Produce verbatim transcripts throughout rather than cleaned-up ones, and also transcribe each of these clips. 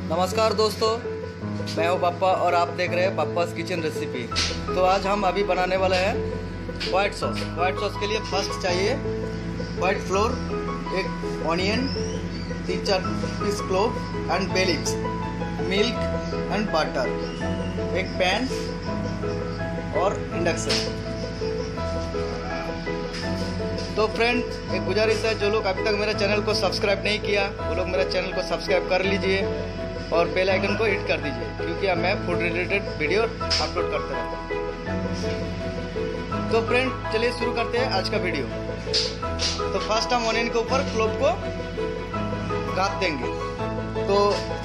नमस्कार दोस्तों, मैं हूँ पापा और आप देख रहे हैं पापास किचन रेसिपी। तो आज हम अभी बनाने वाले हैं वाइट सॉस। वाइट सॉस के लिए फर्स्ट चाहिए वाइट फ्लोर, एक ऑनियन, तीन चार piece clove and bay leaves, milk and butter, एक पैन और इंडक्शन। तो फ्रेंड, एक गुजारिश है, जो लोग अभी तक मेरे चैनल को सब्सक्राइब नहीं किया वो लोग मेरे चैनल को सब्सक्राइब कर लीजिए और बेल आइकन को हिट कर दीजिए, क्योंकि अब मैं फूड रिलेटेड वीडियो अपलोड करते रहता हूँ। तो फ्रेंड, चलिए शुरू करते हैं आज का वीडियो। तो फर्स्ट हम ऑनियन के ऊपर क्लोव को काट देंगे। तो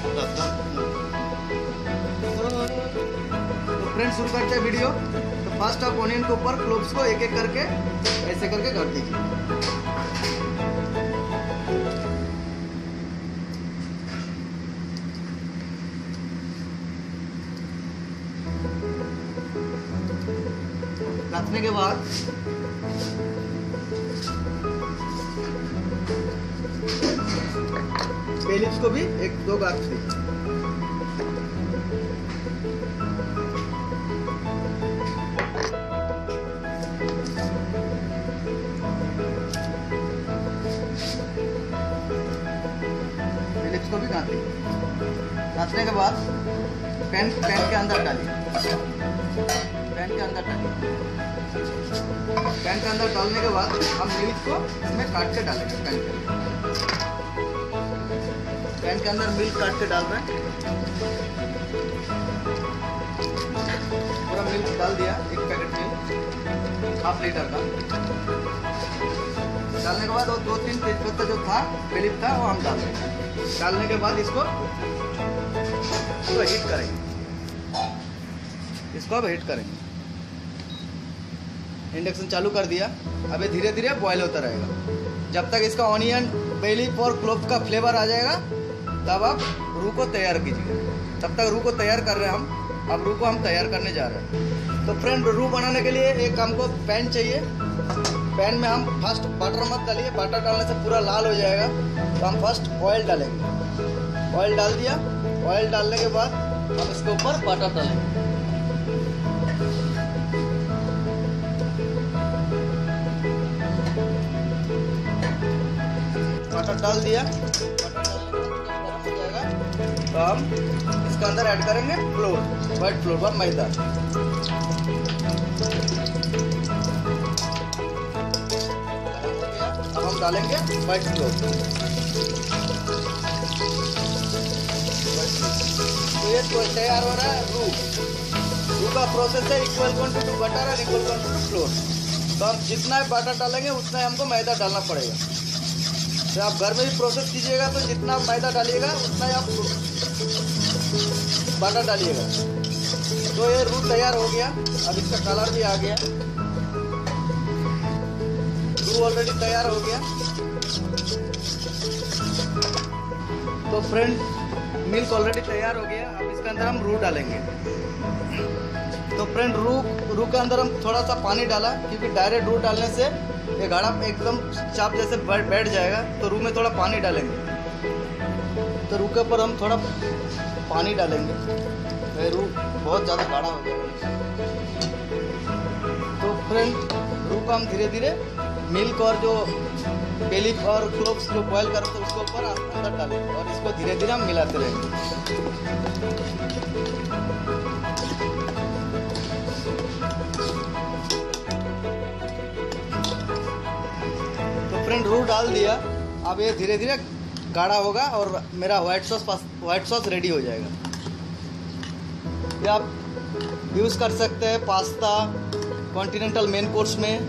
तो फ्रेंड शुरू करते हैं वीडियो। तो फर्स्ट आप ऑनियन के ऊपर क्लोव्स को एक एक करके ऐसे करके काट दीजिए। काटने के बाद बे लीव्स को भी एक दो काट दीजिए। को भी काट दीजिए। काटने के बाद पैन पैन के अंदर डालिए। पैन के अंदर डालिए। पैन के अंदर डालने के बाद हम मिल्क को इसमें काट के डालेंगे। पैन के पैन के अंदर मिल्क काट के डाल रहे हैं। पूरा मिल्क डाल दिया, एक पैकेट मिल्क हाफ लीटर का। डालने के बाद वो दो तीन तेजपत्ता जो था, बे लीफ था, वो हम डाल देंगे। डालने के बाद इसको इसको हीट करेंगे। इसको अब हीट करेंगे। इंडक्शन चालू कर दिया। अभी धीरे धीरे बॉयल होता रहेगा जब तक इसका ऑनियन, बे लीफ और क्लोव का फ्लेवर आ जाएगा, तब आप रू को तैयार कीजिए। तब तक रू को तैयार कर रहे हैं हम। अब रू को हम तैयार करने जा रहे हैं। तो फ्रेंड, रू बनाने के लिए एक हमको पैन चाहिए। पैन में हम फर्स्ट बटर मत डालिए, बटर डालने से पूरा लाल हो जाएगा। तो हम फर्स्ट ऑयल डालेंगे। ऑयल डाल दिया। ऑयल डालने के बाद हम इसके ऊपर बटर डालेंगे। बटर डाल दिया। बटर डालने के बाद गर्म हो जाएगा तो हम इसके अंदर ऐड करेंगे फ्लोर, वाइट फ्लोर व मैदा। अब हम डालेंगे वाइट फ्लोर। तो ये तो तैयार हो रहा है रू। रू का प्रोसेस है इक्वल क्वांटिटी टू बटर और इक्वल क्वांटिटी टू फ्लोर। तो हम जितना बटर डालेंगे उतना ही हमको मैदा डालना पड़ेगा। तो आप घर में भी प्रोसेस कीजिएगा, तो जितना मैदा डालिएगा उतना ही आप बटर डालिएगा। तो ये रू तैयार हो गया। अब इसका कलर भी आ गया। रू ऑलरेडी तैयार हो गया। तो फ्रेंड, मिल्क ऑलरेडी तैयार हो गया। अब इसके अंदर हम रू डालेंगे। तो फ्रेंड, रू रू के अंदर हम थोड़ा सा पानी डाला, क्योंकि डायरेक्ट रू डालने से ये गाढ़ा एकदम चाप जैसे बैठ जाएगा। तो रू में थोड़ा पानी डालेंगे। तो रू के ऊपर हम थोड़ा पानी डालेंगे। तो रू बहुत ज़्यादा गाढ़ा हो जाएगा। तो फ्रेंड, रू को हम धीरे धीरे मिल्क और जो बे लीफ और क्लोव्स जो बॉयल करते हैं उसके ऊपर अंदर डालेंगे और इसको धीरे धीरे हम मिलाते रहेंगे। तो फ्रेंड, रू डाल दिया। अब ये धीरे धीरे गाढ़ा होगा और मेरा white sauce white sauce ready हो जाएगा। ये आप यूज़ कर सकते हैं पास्ता, कॉन्टिनेंटल मेन कोर्स में।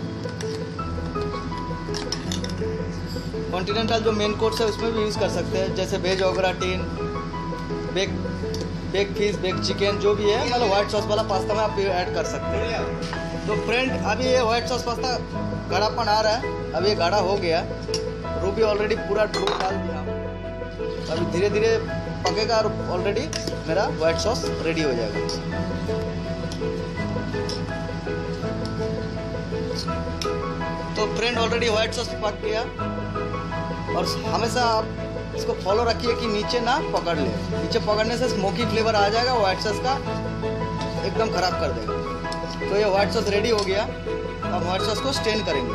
कॉन्टिनेंटल जो मेन कोर्स है उसमें भी यूज़ कर सकते हैं, जैसे veg au gratin, bake bake fish, bake chicken, जो भी है, मतलब व्हाइट सॉस वाला पास्ता में आप ऐड कर सकते हैं। तो फ्रेंड, अभी ये व्हाइट सॉस पास्ता गाढ़ापन आ रहा है। अब ये गाढ़ा हो गया। रू भी ऑलरेडी पूरा रू डाल दिया। अभी धीरे धीरे पकेगा और ऑलरेडी मेरा व्हाइट सॉस रेडी हो जाएगा। तो फ्रेंड, ऑलरेडी व्हाइट सॉस पक गया। और हमेशा आप इसको फॉलो रखिए कि नीचे ना पकड़ ले। नीचे पकड़ने से स्मोकी फ्लेवर आ जाएगा, व्हाइट सॉस का एकदम ख़राब कर देगा। तो ये व्हाइट सॉस रेडी हो गया। तो हम व्हाइट सॉस को स्टेन करेंगे।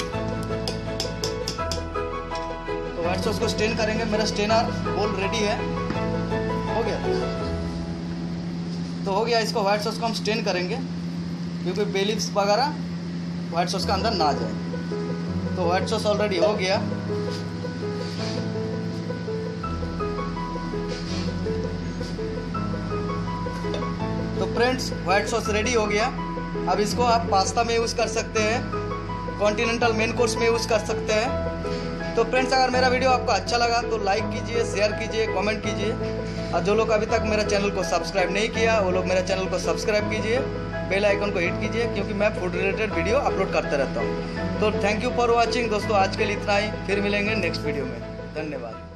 तो व्हाइट सॉस को स्टेन करेंगे। मेरा स्टेनर बोल रेडी है, हो गया। तो हो गया, इसको व्हाइट सॉस को हम स्टेन करेंगे क्योंकि बे लीव्स वगैरह व्हाइट सॉस का अंदर ना आ जाए। तो व्हाइट सॉस ऑलरेडी हो गया। तो फ्रेंड्स, व्हाइट सॉस रेडी हो गया। अब इसको आप पास्ता में यूज़ कर सकते हैं, कॉन्टिनेंटल मेन कोर्स में यूज़ कर सकते हैं। तो फ्रेंड्स, अगर मेरा वीडियो आपको अच्छा लगा तो लाइक कीजिए, शेयर कीजिए, कमेंट कीजिए। और जो लोग अभी तक मेरा चैनल को सब्सक्राइब नहीं किया वो लोग मेरा चैनल को सब्सक्राइब कीजिए, बेल आइकन को हिट कीजिए, क्योंकि मैं फूड रिलेटेड वीडियो अपलोड करते रहता हूँ। तो थैंक यू फॉर वॉचिंग दोस्तों, आज के लिए इतना ही। फिर मिलेंगे नेक्स्ट वीडियो में। धन्यवाद।